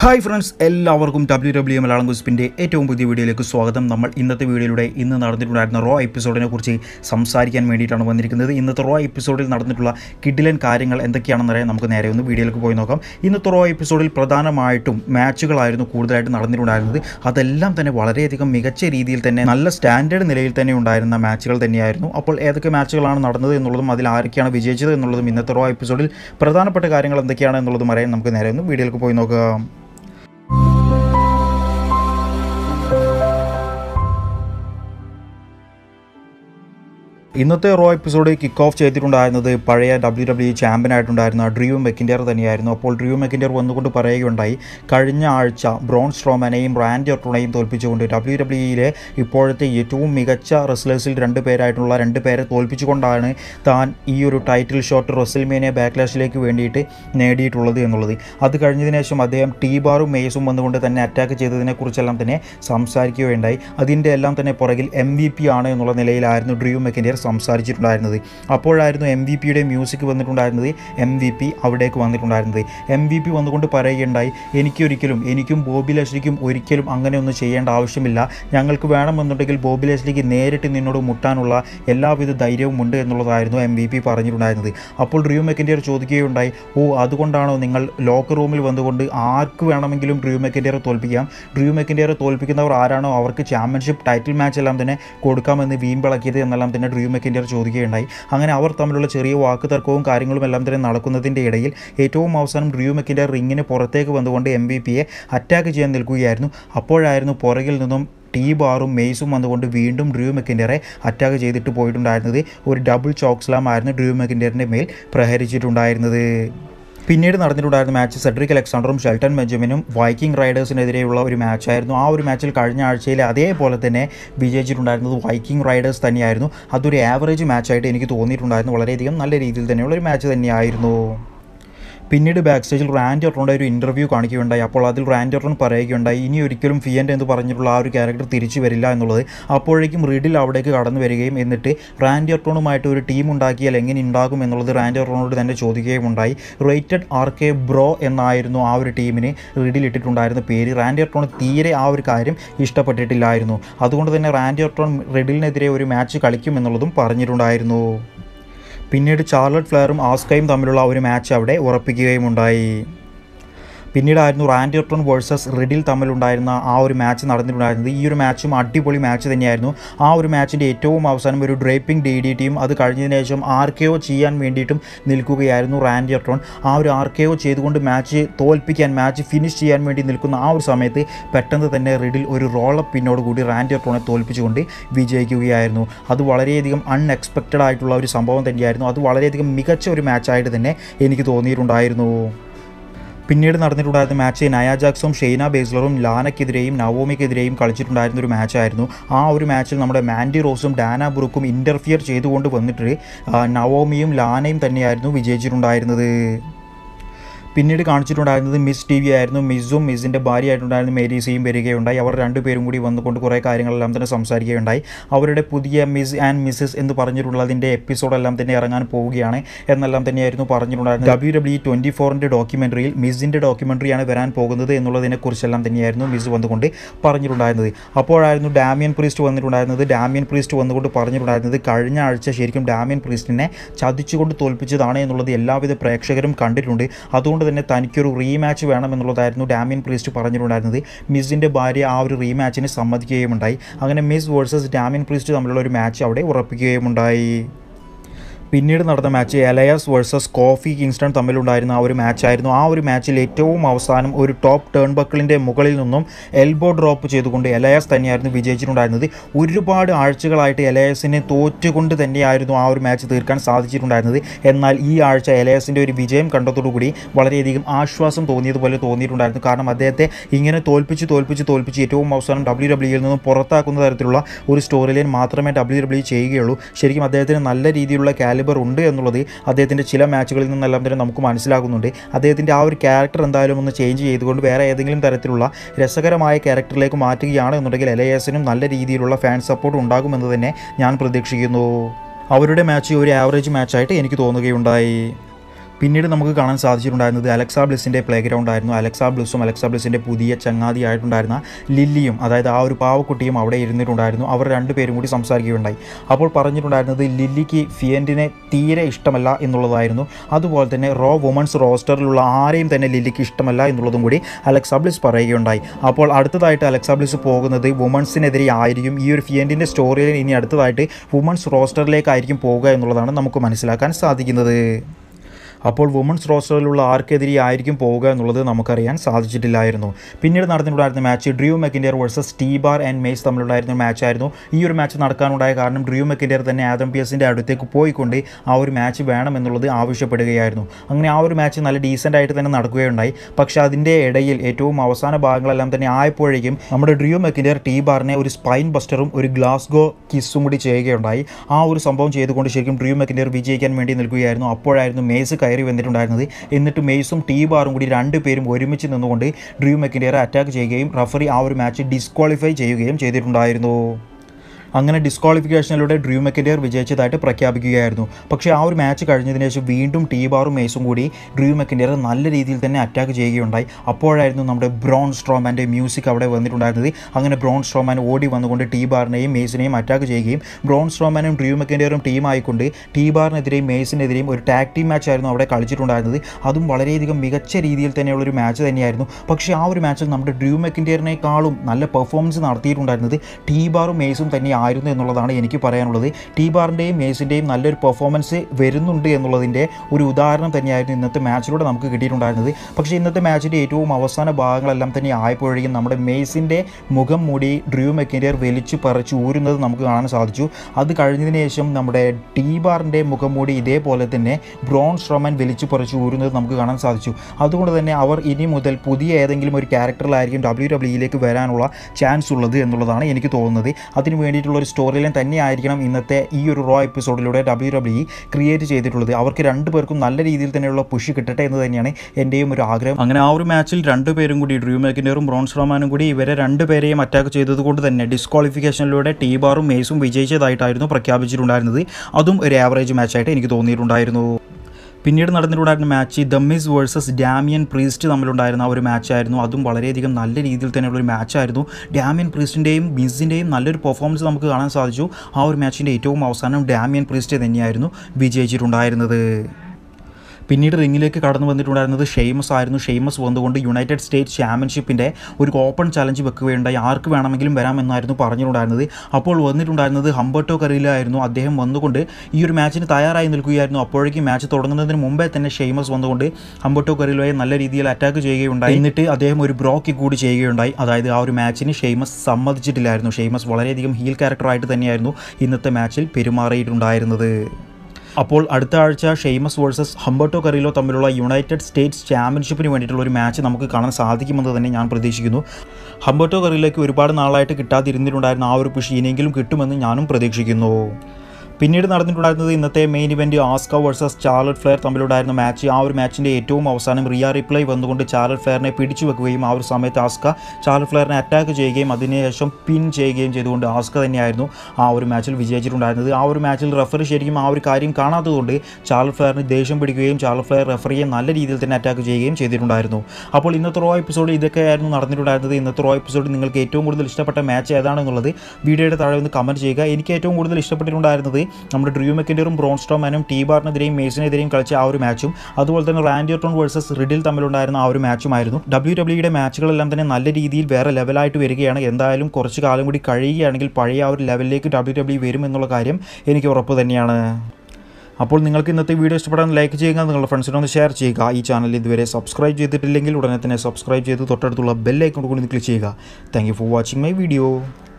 Hi friends, എല്ലാവർക്കും WWE Malayalam ഗോസിപ്പിൻ്റെ ഏറ്റവും പുതിയ വീഡിയോയിലേക്ക് സ്വാഗതം. നമ്മൾ ഇന്നത്തെ വീഡിയോയിലൂടെ ഇന്ന് നടന്നിട്ടുണ്ടായിരുന്ന റോ എപ്പിസോഡിനെ കുറിച്ച് സംസാരിക്കാൻ വേണ്ടിയിട്ടാണ് വന്നിരിക്കുന്നത്. ഇന്നത്തെ റോ എപ്പിസോഡിൽ നടന്നിട്ടുള്ള കിടിലൻ കാര്യങ്ങൾ എന്തൊക്കെയാണെന്നറിയാൻ നമുക്ക് നേരെ ഒന്ന് വീഡിയോയിലേക്ക് പോയി നോക്കാം. ഇന്നത്തെ റോ എപ്പിസോഡിൽ പ്രധാനമായിട്ടും മാച്ചുകളായിരുന്നു കൂടുതലായിട്ട് നടന്നിട്ടുണ്ടായിരുന്നത്. അതെല്ലാം തന്നെ വളരെയധികം മികച്ച രീതിയിൽ തന്നെ നല്ല സ്റ്റാൻഡേർഡ് നിലയിൽ തന്നെ ഉണ്ടായിരുന്ന മാച്ചുകൾ തന്നെയായിരുന്നു. അപ്പോൾ ഏതൊക്കെ മാച്ചുകളാണ് നടന്നത് എന്നുള്ളതും അതിൽ ആരൊക്കെയാണ് വിജയിച്ചത് എന്നുള്ളതും ഇന്നത്തെ റോ എപ്പിസോഡിൽ പ്രധാനപ്പെട്ട കാര്യങ്ങൾ എന്തൊക്കെയാണ് എന്നുള്ളതും അറിയാൻ നമുക്ക് നേരെ ഒന്ന് വീഡിയോയിലേക്ക് പോയി നോക്കാം. ഇന്നത്തെ റോ എപ്പിസോഡ് കിക്ക് ഓഫ് ചെയ്തിട്ടുണ്ടായിരുന്നത് പഴയ WWE ചാമ്പ്യനായിട്ടുണ്ടായിരുന്ന ഡ്രൂ മെക്കിൻഡർ തന്നെയായിരുന്നു. അപ്പോൾ ഡ്രൂ മെക്കിൻഡർ വന്നുകൊണ്ട് പറയുകയുണ്ടായി, കഴിഞ്ഞ ആഴ്ച ബ്രോൺ സ്ട്രോമനെയും റാൻഡി ഓർട്ടനെയും തോൽപ്പിച്ചുകൊണ്ട് WWEയിലെ ഇപ്പോഴത്തെ ഏറ്റവും മികച്ച റെസ്ലേഴ്സിൽ രണ്ട് പേരെ തോൽപ്പിച്ചുകൊണ്ടാണ് താൻ ഈ ഒരു ടൈറ്റിൽ ഷോട്ട് റെസ്ൽമേനിയ ബാക്ക്ലാഷിലേക്ക് വേണ്ടിയിട്ട് നേടിയിട്ടുള്ളത് എന്നുള്ളത്. അത് കഴിഞ്ഞതിന് ശേഷം അദ്ദേഹം ടീബാറും മേസും വന്നുകൊണ്ട് തന്നെ അറ്റാക്ക് ചെയ്തതിനെക്കുറിച്ചെല്ലാം തന്നെ സംസാരിക്കുകയുണ്ടായി. അതിൻ്റെ എല്ലാം തന്നെ പുറകിൽ MVP ആണ് എന്നുള്ള നിലയിലായിരുന്നു ഡ്രൂ മെക്കിൻഡർ സംസാരിച്ചിട്ടുണ്ടായിരുന്നത്. അപ്പോഴായിരുന്നു MVP-യുടെ മ്യൂസിക് വന്നിട്ടുണ്ടായിരുന്നത്. MVP അവിടേക്ക് വന്നിട്ടുണ്ടായിരുന്നത്. MVP വന്നുകൊണ്ട് പറയുകയുണ്ടായി, എനിക്കും ബോബി ലാഷ്ലിക്കും ഒരിക്കലും അങ്ങനെ ഒന്നും ചെയ്യേണ്ട ആവശ്യമില്ല. ഞങ്ങൾക്ക് വേണമെന്നുണ്ടെങ്കിൽ ബോബി ലാഷ്ലിക്ക് നേരിട്ട് നിന്നോട് മുട്ടാനുള്ള എല്ലാവിധ ധൈര്യവും ഉണ്ട് എന്നുള്ളതായിരുന്നു MVP പറഞ്ഞിട്ടുണ്ടായിരുന്നത്. അപ്പോൾ ഡ്രൂ മെക്കിൻഡർ ചോദിക്കുകയുണ്ടായി, അതുകൊണ്ടാണോ നിങ്ങൾ ലോക്കർ റൂമിൽ വന്നുകൊണ്ട് ആർക്ക് വേണമെങ്കിലും ഡ്രൂ മെക്കിൻഡറെ തോൽപ്പിക്കാം, ഡ്രൂ മെക്കിൻഡറെ തോൽപ്പിക്കുന്നവർ ആരാണോ അവർക്ക് ചാമ്പ്യൻഷിപ്പ് ടൈറ്റിൽ മാച്ച് എല്ലാം തന്നെ കൊടുക്കാമെന്ന് വീമ്പിളക്കിയത് എന്നെല്ലാം തന്നെ ഡ്രൂ മെക്കിൻഡർ ചോദിക്കുകയുണ്ടായി. അങ്ങനെ അവർ തമ്മിലുള്ള ചെറിയ വാക്ക് തർക്കവും കാര്യങ്ങളും എല്ലാം തന്നെ നടക്കുന്നതിൻ്റെ ഇടയിൽ ഏറ്റവും അവസാനം ഡ്രൂ മെക്കിൻഡർ റിങ്ങിന് പുറത്തേക്ക് വന്നുകൊണ്ട് MVP-യെ അറ്റാക്ക് ചെയ്യാൻ നിൽക്കുകയായിരുന്നു. അപ്പോഴായിരുന്നു പുറകിൽ നിന്നും ടീബാറും മെയ്സും വന്നുകൊണ്ട് വീണ്ടും ഡ്രൂ മെക്കിൻഡറെ അറ്റാക്ക് ചെയ്തിട്ട് പോയിട്ടുണ്ടായിരുന്നത്. ഒരു ഡബിൾ ചോക്ക് സ്ലാം ആയിരുന്നു ഡ്രൂ മെക്കിൻഡറിൻ്റെ മേൽ പ്രഹരിച്ചിട്ടുണ്ടായിരുന്നത്. പിന്നീട് നടന്നിട്ടുണ്ടായിരുന്ന മാച്ച് സെഡ്രിക് അലക്സാണ്ടറും ഷെൽട്ടൺ ബെഞ്ചമിനും വൈക്കിംഗ് റൈഡേഴ്സിനെതിരെയുള്ള ഒരു മാച്ചായിരുന്നു. ആ ഒരു മാച്ചിൽ കഴിഞ്ഞ ആഴ്ചയിൽ അതേപോലെ തന്നെ വിജയിച്ചിട്ടുണ്ടായിരുന്നത് വൈക്കിംഗ് റൈഡേഴ്സ് തന്നെയായിരുന്നു. അതൊരു ആവറേജ് മാച്ചായിട്ട് എനിക്ക് തോന്നിയിട്ടുണ്ടായിരുന്നു. വളരെയധികം നല്ല രീതിയിൽ തന്നെയുള്ള ഒരു മാച്ച് തന്നെയായിരുന്നു. പിന്നീട് ബാക്ക് സ്റ്റേജിൽ റാൻഡി ഓർട്ടൻ്റെ ഒരു ഇൻ്റർവ്യൂ കാണിക്കുകയുണ്ടായി. അപ്പോൾ അതിൽ റാൻഡി ഓർട്ടൺ പറയുകയുണ്ടായി, ഇനി ഒരിക്കലും ഫിയൻ്റ് എന്ന് പറഞ്ഞിട്ടുള്ള ആ ഒരു ക്യാരക്ടർ തിരിച്ചു വരില്ല എന്നുള്ളത്. അപ്പോഴേക്കും റിഡിൽ അവിടേക്ക് കടന്നു വരികയും എന്നിട്ട് റാൻഡി ഓർട്ടണുമായിട്ട് ഒരു ടീം ഉണ്ടാക്കിയാൽ എങ്ങനെ ഉണ്ടാകും എന്നുള്ളത് റാൻഡി ഓർട്ടണോട് തന്നെ ചോദിക്കുകയും ഉണ്ടായി. റേറ്റഡ് RK ബ്രോ എന്നായിരുന്നു ആ ഒരു ടീമിന് റിഡിൽ ഇട്ടിട്ടുണ്ടായിരുന്ന പേര്. റാൻഡി ഓർട്ടൺ തീരെ ആ ഒരു കാര്യം ഇഷ്ടപ്പെട്ടിട്ടില്ലായിരുന്നു. അതുകൊണ്ട് തന്നെ റാൻഡി ഓർട്ടൺ റിഡിലിനെതിരെ ഒരു മാച്ച് കളിക്കും എന്നുള്ളതും പറഞ്ഞിട്ടുണ്ടായിരുന്നു. പിന്നീട് ചാർലറ്റ് ഫ്ലെയറും ആസ്കയും തമ്മിലുള്ള ഒരു മാച്ച് അവിടെ ഉറപ്പിക്കുകയും ഉണ്ടായി. പിന്നീടായിരുന്നു റാൻഡി ഓർട്ടൺ വേഴ്സസ് റിഡിൽ തമ്മിലുണ്ടായിരുന്ന ആ ഒരു മാച്ച് നടന്നിട്ടുണ്ടായിരുന്നത്. ഈ ഒരു മാച്ചും അടിപൊളി മാച്ച് തന്നെയായിരുന്നു. ആ ഒരു മാച്ചിൻ്റെ ഏറ്റവും അവസാനം ഒരു ഡ്രേപ്പിംഗ് DDTയും അത് കഴിഞ്ഞതിന് ശേഷം RKO ചെയ്യാൻ വേണ്ടിയിട്ടും നിൽക്കുകയായിരുന്നു റാൻഡി ഓർട്ടൺ. ആ ഒരു RKO ചെയ്തുകൊണ്ട് മാച്ച് ഫിനിഷ് ചെയ്യാൻ വേണ്ടി നിൽക്കുന്ന ആ ഒരു സമയത്ത് പെട്ടെന്ന് തന്നെ റിഡിൽ ഒരു റോളപ്പ് പിന്നോടുകൂടി റാൻഡി ഓർട്ടനെ തോൽപ്പിച്ചുകൊണ്ട് വിജയിക്കുകയായിരുന്നു. അത് വളരെയധികം അൺഎക്സ്പെക്റ്റഡ് ആയിട്ടുള്ള ഒരു സംഭവം തന്നെയായിരുന്നു. അത് വളരെയധികം മികച്ച ഒരു മാച്ചായിട്ട് തന്നെ എനിക്ക് തോന്നിയിട്ടുണ്ടായിരുന്നു. പിന്നീട് നടന്നിട്ടുണ്ടായിരുന്ന മാച്ച് നയ ജാക്സും ഷെയ്ന ബേസ്ലറും ലാനയ്ക്കെതിരെയും നവോമിക്കെതിരെയും കളിച്ചിട്ടുണ്ടായിരുന്ന ഒരു മാച്ചായിരുന്നു. ആ ഒരു മാച്ചിൽ നമ്മുടെ മാൻഡി റോസും ഡാന ബ്രൂക്കും ഇൻ്റർഫിയർ ചെയ്തുകൊണ്ട് വന്നിട്ട് നവോമിയും ലാനയും തന്നെയായിരുന്നു വിജയിച്ചിട്ടുണ്ടായിരുന്നത്. പിന്നീട് കാണിച്ചിട്ടുണ്ടായിരുന്നത് മിസ് TV ആയിരുന്നു. മിസ്സും മിസ്സിൻ്റെ ഭാര്യയായിട്ടുണ്ടായിരുന്ന മേരീസിയും വരികയുണ്ടായി. അവർ രണ്ടുപേരും കൂടി വന്നുകൊണ്ട് കുറേ കാര്യങ്ങളെല്ലാം തന്നെ സംസാരിക്കുകയുണ്ടായി. അവരുടെ പുതിയ മിസ് ആൻഡ് മിസ്സസ് എന്ന് പറഞ്ഞിട്ടുള്ളതിൻ്റെ എപ്പിസോഡെല്ലാം തന്നെ ഇറങ്ങാൻ പോവുകയാണ് എന്നെല്ലാം തന്നെയായിരുന്നു പറഞ്ഞിട്ടുണ്ടായിരുന്നത്. WWE 24-ൻ്റെ ഡോക്യുമെൻ്ററിയിൽ മിസ്സിൻ്റെ ഡോക്യുമെൻ്ററിയാണ് വരാൻ പോകുന്നത് എന്നുള്ളതിനെക്കുറിച്ചെല്ലാം തന്നെയായിരുന്നു മിസ് വന്നുകൊണ്ട് പറഞ്ഞിട്ടുണ്ടായിരുന്നത്. അപ്പോഴായിരുന്നു ഡാമിയൻ പ്രീസ്റ്റ് വന്നിട്ടുണ്ടായിരുന്നത്. ഡാമിയൻ പ്രീസ്റ്റ് വന്നുകൊണ്ട് പറഞ്ഞിട്ടുണ്ടായിരുന്നത്, കഴിഞ്ഞ ആഴ്ച ശരിക്കും ഡാമിയൻ പ്രീസ്റ്റിനെ ചതിച്ചുകൊണ്ട് തോൽപ്പിച്ചതാണ് എന്നുള്ളത് എല്ലാവിധ പ്രേക്ഷകരും കണ്ടിട്ടുണ്ട്. അതുകൊണ്ട് തന്നെ തനിക്കൊരു റീമാച്ച് വേണമെന്നുള്ളതായിരുന്നു ഡാമിയൻ പ്രീസ്റ്റ് പറഞ്ഞിട്ടുണ്ടായിരുന്നത്. മിസ്സിൻ്റെ ഭാര്യ ആ ഒരു റീമാച്ചിന് സമ്മതിക്കുകയുമുണ്ടായി. അങ്ങനെ മിസ് വേഴ്സസ് ഡാമിയൻ പ്രീസ്റ്റ് തമ്മിലുള്ള ഒരു മാച്ച് അവിടെ ഉറപ്പിക്കുകയുമുണ്ടായി. പിന്നീട് നടന്ന match Elias versus Kofi Kingston തമ്മിലുണ്ടായിരുന്ന ആ ഒരു മാച്ചായിരുന്നു. ആ ഒരു മാച്ചിൽ ഏറ്റവും അവസാനം ഒരു ടോപ്പ് ടേൺ ബക്കിളിൻ്റെ മുകളിൽ നിന്നും എൽബോ ഡ്രോപ്പ് ചെയ്തുകൊണ്ട് എലയാസ് തന്നെയായിരുന്നു വിജയിച്ചിട്ടുണ്ടായിരുന്നത്. ഒരുപാട് ആഴ്ചകളായിട്ട് എലയാസിനെ തോറ്റുകൊണ്ട് തന്നെയായിരുന്നു ആ ഒരു മാച്ച് തീർക്കാൻ സാധിച്ചിട്ടുണ്ടായിരുന്നത്. എന്നാൽ ഈ ആഴ്ച എലയാസിൻ്റെ ഒരു വിജയം കണ്ടതോടുകൂടി വളരെയധികം ആശ്വാസം തോന്നിയതുപോലെ തോന്നിയിട്ടുണ്ടായിരുന്നു. കാരണം അദ്ദേഹത്തെ ഇങ്ങനെ തോൽപ്പിച്ച് ഏറ്റവും അവസാനം WWEയിൽ നിന്നും പുറത്താക്കുന്ന തരത്തിലുള്ള ഒരു സ്റ്റോറി ലൈൻ മാത്രമേ WWE ചെയ്യുകയുള്ളൂ. ശരിക്കും അദ്ദേഹത്തിന് നല്ല രീതിയിലുള്ള ഉണ്ട് എന്നുള്ളത് അദ്ദേഹത്തിൻ്റെ ചില മാച്ചുകളിൽ നിന്നെല്ലാം തന്നെ നമുക്ക് മനസ്സിലാകുന്നുണ്ട്. അദ്ദേഹത്തിൻ്റെ ആ ഒരു ക്യാരക്ടർ എന്തായാലും ഒന്ന് ചേഞ്ച് ചെയ്തുകൊണ്ട് വേറെ ഏതെങ്കിലും തരത്തിലുള്ള രസകരമായ ക്യാരക്ടറിലേക്ക് മാറ്റുകയാണ് എന്നുണ്ടെങ്കിൽ എലയാസിനും നല്ല രീതിയിലുള്ള ഫാൻ സപ്പോർട്ട് ഉണ്ടാകുമെന്ന് തന്നെ ഞാൻ പ്രതീക്ഷിക്കുന്നു. അവരുടെ മാച്ച് ഒരു ആവറേജ് മാച്ചായിട്ട് എനിക്ക് തോന്നുകയുണ്ടായി. പിന്നീട് നമുക്ക് കാണാൻ സാധിച്ചിട്ടുണ്ടായിരുന്നത് അലക്സാ ബ്ലിസിൻ്റെ പ്ലേ ഗ്രൗണ്ട് ആയിരുന്നു. അലക്സാ ബ്ലിസും അലക്സാ ബ്ലിസിൻ്റെ പുതിയ ചങ്ങാതിയായിട്ടുണ്ടായിരുന്ന ലില്ലിയും, അതായത് ആ ഒരു പാവക്കുട്ടിയും അവിടെ ഇരുന്നിട്ടുണ്ടായിരുന്നു. അവർ രണ്ടുപേരും കൂടി സംസാരിക്കുകയുണ്ടായി. അപ്പോൾ പറഞ്ഞിട്ടുണ്ടായിരുന്നത് ലില്ലിക്ക് ഫിയൻറ്റിനെ തീരെ ഇഷ്ടമല്ല എന്നുള്ളതായിരുന്നു. അതുപോലെ തന്നെ വുമൻസ് റോസ്റ്ററിലുള്ള ആരെയും തന്നെ ലില്ലിക്ക് ഇഷ്ടമല്ല എന്നുള്ളതും കൂടി അലക്സാ ബ്ലിസ് പറയുകയുണ്ടായി. അപ്പോൾ അടുത്തതായിട്ട് അലക്സാ ബ്ലിസ് പോകുന്നത് വുമൻസിനെതിരെ ആയിരിക്കും. ഈ ഒരു ഫിയൻറ്റിൻ്റെ സ്റ്റോറിയിൽ ഇനി അടുത്തതായിട്ട് വുമൻസ് റോസ്റ്ററിലേക്കായിരിക്കും പോകുക എന്നുള്ളതാണ് നമുക്ക് മനസ്സിലാക്കാൻ സാധിക്കുന്നത്. അപ്പോൾ വുമൻസ് റോസ്റ്ററിലുള്ള ആർക്കെതിരെ ആയിരിക്കും പോവുക എന്നുള്ളത് നമുക്കറിയാൻ സാധിച്ചിട്ടില്ലായിരുന്നു. പിന്നീട് നടന്നിട്ടുണ്ടായിരുന്ന match Drew McIntyre versus T Bar and Mace തമ്മിലുണ്ടായിരുന്ന മാച്ചായിരുന്നു. ഈ ഒരു മാച്ച് നടക്കാനുണ്ടായ കാരണം ഡ്രൂ മെക്കിൻറ്റയർ തന്നെ ആദം പിയസിൻ്റെ അടുത്തേക്ക് പോയിക്കൊണ്ട് ആ ഒരു മാച്ച് വേണമെന്നുള്ളത് ആവശ്യപ്പെടുകയായിരുന്നു. അങ്ങനെ ആ ഒരു മാച്ച് നല്ല ഡീസൻ്റ് ആയിട്ട് തന്നെ നടക്കുകയുണ്ടായി. പക്ഷേ അതിൻ്റെ ഇടയിൽ ഏറ്റവും അവസാന ഭാഗങ്ങളെല്ലാം തന്നെ ആയപ്പോഴേക്കും നമ്മുടെ ഡ്രൂ മെക്കിൻറ്റയർ ടീബാറിനെ ഒരു സ്പൈൻ ബസ്റ്ററും ഒരു ഗ്ലാസ്ഗോ കിസ്സും കൂടി ചെയ്യുകയുണ്ടായി. ആ ഒരു സംഭവം ചെയ്തുകൊണ്ട് ശരിക്കും ഡ്രൂ മെക്കിൻറ്റയർ വിജയിക്കാൻ വേണ്ടി നിൽക്കുകയായിരുന്നു. അപ്പോഴായിരുന്നു മെയ്സ് കയറി വന്നിട്ടുണ്ടായിരുന്നത്. എന്നിട്ട് മെയ്സും ടീബാറും കൂടി രണ്ടുപേരും ഒരുമിച്ച് നിന്നുകൊണ്ട് ഡ്രൂ മെക്കിൻറ്റയറെ അറ്റാക്ക് ചെയ്യുകയും റഫറി ആ ഒരു മാച്ച് ഡിസ്ക്വാളിഫൈ ചെയ്യുകയും ചെയ്തിട്ടുണ്ടായിരുന്നു. അങ്ങനെ ഡിസ്ക്വാളിഫിക്കേഷനിലൂടെ ഡ്രൂ മെക്കിൻറ്റയർ വിജയിച്ചതായിട്ട് പ്രഖ്യാപിക്കുകയായിരുന്നു. പക്ഷേ ആ ഒരു മാച്ച് കഴിഞ്ഞതിന് ശേഷം വീണ്ടും ടീബാറും മെയ്സും കൂടി ഡ്രൂ മെക്കിൻറ്റയർ നല്ല രീതിയിൽ തന്നെ അറ്റാക്ക് ചെയ്യുകയുണ്ടായി. അപ്പോഴായിരുന്നു നമ്മുടെ ബ്രോൺ സ്ട്രോമാൻ്റെ മ്യൂസിക് അവിടെ വന്നിട്ടുണ്ടായിരുന്നത്. അങ്ങനെ ബ്രോൺ സ്ട്രോമാൻ ഓടി വന്നുകൊണ്ട് ടീബാറിനെയും മെയ്സിനെയും അറ്റാക്ക് ചെയ്യുകയും ബ്രോൺ സ്ട്രോമാനും ഡ്രൂ മെക്കിൻറ്റയറും ടീമായിക്കൊണ്ട് ടീബാറിനെതിരെയും മെയ്സിനെതിരെയും ഒരു ടാഗ് ടീം മാച്ചായിരുന്നു അവിടെ കളിച്ചിട്ടുണ്ടായിരുന്നത്. അതും വളരെയധികം മികച്ച രീതിയിൽ തന്നെയുള്ളൊരു മാച്ച് തന്നെയായിരുന്നു. പക്ഷേ ആ ഒരു മാച്ചിൽ നമ്മുടെ ഡ്രൂ മെക്കിൻറ്റയറിനേക്കാളും നല്ല പെർഫോമൻസ് നടത്തിയിട്ടുണ്ടായിരുന്നത് ടീബാറും മെയ്സും തന്നെ ആയിരുന്നു എന്നുള്ളതാണ് എനിക്ക് പറയാനുള്ളത്. ടീബാറിൻ്റെയും മെയ്സിൻ്റെയും നല്ലൊരു പെർഫോമൻസ് വരുന്നുണ്ട് എന്നുള്ളതിൻ്റെ ഒരു ഉദാഹരണം തന്നെയായിരുന്നു ഇന്നത്തെ മാച്ചിലൂടെ നമുക്ക് കിട്ടിയിട്ടുണ്ടായിരുന്നത്. പക്ഷേ ഇന്നത്തെ മാച്ചിൻ്റെ ഏറ്റവും അവസാന ഭാഗങ്ങളെല്ലാം തന്നെ ആയപ്പോഴേക്കും നമ്മുടെ മെയ്സിൻ്റെ മുഖം മൂടി ഡ്രൂ മെക്കിൻറ്റയർ വലിച്ചു പറിച്ച് ഊരുന്നത് നമുക്ക് കാണാൻ സാധിച്ചു. അത് കഴിഞ്ഞതിന് ശേഷം നമ്മുടെ ടീബാറിൻ്റെ മുഖം മൂടി ഇതേപോലെ തന്നെ ബ്രോൺ സ്ട്രോമാൻ വലിച്ചു പറിച്ച് ഊരുന്നത് നമുക്ക് കാണാൻ സാധിച്ചു. അതുകൊണ്ട് തന്നെ അവർ ഇനി മുതൽ പുതിയ ഏതെങ്കിലും ഒരു ക്യാരക്ടറിലായിരിക്കും WWE വരാനുള്ള ചാൻസ് ഉള്ളത് എന്നുള്ളതാണ് എനിക്ക് തോന്നുന്നത്. അതിന് വേണ്ടിയിട്ടുള്ള ഒരു സ്റ്റോറി ലൈൻ തന്നെയായിരിക്കണം ഇന്നത്തെ ഈ ഒരു റോ എപ്പിസോഡിലൂടെ WWE ക്രിയേറ്റ് ചെയ്തിട്ടുള്ളത്. അവർക്ക് രണ്ടുപേർക്കും നല്ല രീതിയിൽ തന്നെയുള്ള പുഷ് കിട്ടട്ടെ എന്ന് തന്നെയാണ് എൻ്റെയും ഒരു ആഗ്രഹം. അങ്ങനെ ആ ഒരു മാച്ചിൽ രണ്ടുപേരും കൂടി ഡ്രൂ മെക്കിൻറ്റയറും ബ്രോൺ സ്ട്രോമാനും കൂടി ഇവരെ രണ്ടുപേരെയും അറ്റാക്ക് ചെയ്തതുകൊണ്ട് തന്നെ ഡിസ്ക്വാളിഫിക്കേഷനിലൂടെ ടീബാറും മെയ്സും വിജയിച്ചതായിട്ടായിരുന്നു പ്രഖ്യാപിച്ചിട്ടുണ്ടായിരുന്നത്. അതും ഒരു ആവറേജ് മാച്ചായിട്ട് എനിക്ക് തോന്നിയിട്ടുണ്ടായിരുന്നു. പിന്നീട് നടന്നിട്ടുണ്ടായിരുന്ന match the Miz versus Damian Priest തമ്മിലുണ്ടായിരുന്ന ഒരു മാച്ചായിരുന്നു. അതും വളരെയധികം നല്ല രീതിയിൽ തന്നെയുള്ളൊരു മാച്ചായിരുന്നു. ഡാമിയൻ പ്രീസ്റ്റിൻ്റെയും മിസിൻ്റെയും നല്ലൊരു പെർഫോമൻസ് നമുക്ക് കാണാൻ സാധിച്ചു. ആ ഒരു മാച്ചിൻ്റെ ഏറ്റവും അവസാനം ഡാമിയൻ പ്രീസ്റ്റ് തന്നെയായിരുന്നു വിജയിച്ചിട്ടുണ്ടായിരുന്നത്. പിന്നീട് റിങ്ങിലേക്ക് കടന്നു വന്നിട്ടുണ്ടായിരുന്നത് ഷെയ്മസ് ആയിരുന്നു. ഷെയ്മസ് വന്നുകൊണ്ട് യുണൈറ്റഡ് സ്റ്റേറ്റ്സ് ചാമ്പ്യൻഷിപ്പിൻ്റെ ഒരു ഓപ്പൺ ചലഞ്ച് വെക്കുകയുണ്ടായി. ആർക്ക് വേണമെങ്കിലും വരാമെന്നായിരുന്നു പറഞ്ഞിട്ടുണ്ടായിരുന്നത്. അപ്പോൾ വന്നിട്ടുണ്ടായിരുന്നത് ഹംബർട്ടോ കറീല ആയിരുന്നു. അദ്ദേഹം വന്നുകൊണ്ട് ഈ ഒരു മാച്ചിന് തയ്യാറായി നിൽക്കുകയായിരുന്നു. അപ്പോഴേക്കും മാച്ച് തുടങ്ങുന്നതിന് മുമ്പേ തന്നെ ഷെയ്മസ് വന്നുകൊണ്ട് ഹംബർട്ടോ കറീലയെ നല്ല രീതിയിൽ അറ്റാക്ക് ചെയ്യുകയുണ്ടായി. എന്നിട്ട് അദ്ദേഹം ഒരു ബ്രോ കിക്ക് കൂടി ചെയ്യുകയുണ്ടായി. അതായത് ആ ഒരു മാച്ചിന് ഷെയ്മസ് സമ്മതിച്ചിട്ടില്ലായിരുന്നു. ഷെയ്മസ് വളരെയധികം ഹീൽ ക്യാരക്ടറായിട്ട് തന്നെയായിരുന്നു ഇന്നത്തെ മാച്ചിൽ പെരുമാറിയിട്ടുണ്ടായിരുന്നത്. അപ്പോൾ അടുത്ത ആഴ്ച ഷെയ്മസ് വേഴ്സസ് ഹംബർട്ടോ കറീലോ തമ്മിലുള്ള യുണൈറ്റഡ് സ്റ്റേറ്റ്സ് ചാമ്പ്യൻഷിപ്പിന് വേണ്ടിയിട്ടുള്ള ഒരു മാച്ച് നമുക്ക് കാണാൻ സാധിക്കുമെന്ന് തന്നെ ഞാൻ പ്രതീക്ഷിക്കുന്നു. ഹംബർട്ടോ കറീലോയ്ക്ക് ഒരുപാട് നാളായിട്ട് കിട്ടാതിരുന്നിട്ടുണ്ടായിരുന്ന ആ ഒരു പുഷ് ഇനിയെങ്കിലും കിട്ടുമെന്ന് ഞാനും പ്രതീക്ഷിക്കുന്നു. പിന്നീട് നടന്നിട്ടുണ്ടായിരുന്നത് ഇന്നത്തെ main event Asuka versus Charlotte Flair തമ്മിലുണ്ടായിരുന്ന മാച്ച്. ആ ഒരു മാച്ചിൻ്റെ ഏറ്റവും അവസാനം റിയ റിപ്ലൈ വന്നുകൊണ്ട് ചാർലറ്റ് ഫ്ലെയറിനെ പിടിച്ചു വെക്കുകയും ആ ഒരു സമയത്ത് ആസ്ക ചാർലറ്റ് ഫ്ലെയറിനെ അറ്റാക്ക് ചെയ്യുകയും അതിനുശേഷം പിൻ ചെയ്യുകയും ചെയ്തുകൊണ്ട് ആസ്ക തന്നെയായിരുന്നു ആ ഒരു മാച്ചിൽ വിജയിച്ചിട്ടുണ്ടായിരുന്നത്. ആ ഒരു മാച്ചിൽ റഫറി ശരിക്കും ആ ഒരു കാര്യം കാണാത്തതുകൊണ്ട് ചാർലറ്റ് ഫ്ലെയറിന് ദേഷ്യം പിടിക്കുകയും ചാർലറ്റ് ഫ്ലെയർ റഫറിയെ നല്ല രീതിയിൽ തന്നെ അറ്റാക്ക് ചെയ്യുകയും ചെയ്തിട്ടുണ്ടായിരുന്നു. അപ്പോൾ ഇന്നത്തെ റോ എപ്പിസോഡ് ഇതൊക്കെയായിരുന്നു നടന്നിട്ടുണ്ടായിരുന്നത്. ഇന്നത്തെ റോ എപ്പിസോഡ് നിങ്ങൾക്ക് ഏറ്റവും കൂടുതൽ ഇഷ്ടപ്പെട്ട മാച്ച് ഏതാണെന്നുള്ളത് വീഡിയോയുടെ താഴെ ഒന്ന് കമൻറ്റ് ചെയ്യുക. എനിക്ക് ഏറ്റവും കൂടുതൽ ഇഷ്ടപ്പെട്ടിട്ടുണ്ടായിരുന്നത് നമ്മുടെ ഡ്രൂ മെക്കിൻറ്റയറും ബ്രോൺ സ്ട്രോമാനും ടീബാറിനെതിരെയും മെയ്സിനെതിരെയും കളിച്ച ആ ഒരു മാച്ചും അതുപോലെ തന്നെ റാൻഡി ഓർട്ടൺ വേഴ്സസ് റിഡിൽ തമ്മിലുണ്ടായിരുന്ന ആ ഒരു മാച്ചുമായിരുന്നു. WWE മാച്ചുകളെല്ലാം തന്നെ നല്ല രീതിയിൽ വേറെ ലെവലായിട്ട് വരികയാണ്. എന്തായാലും കുറച്ച് കാലം കൂടി കഴിയുകയാണെങ്കിൽ പഴയ ആ ഒരു ലെവലിലേക്ക് WWE വരും എന്നുള്ള കാര്യം എനിക്ക് ഉറപ്പ് തന്നെയാണ്. അപ്പോൾ നിങ്ങൾക്ക് ഇന്നത്തെ വീഡിയോ ഇഷ്ടപ്പെടാൻ ലൈക്ക് ചെയ്യുക, നിങ്ങളുടെ ഫ്രണ്ട്സിനൊന്ന് ഷെയർ ചെയ്യുക. ഈ ചാനൽ ഇതുവരെ സബ്സ്ക്രൈബ് ചെയ്തിട്ടില്ലെങ്കിൽ ഉടനെ തന്നെ സബ്സ്ക്രൈബ് ചെയ്ത് തൊട്ടടുത്തുള്ള ബെൽ ഐക്കൺ കൂടി ക്ലിക്ക് ചെയ്യുക. Thank you for watching my video.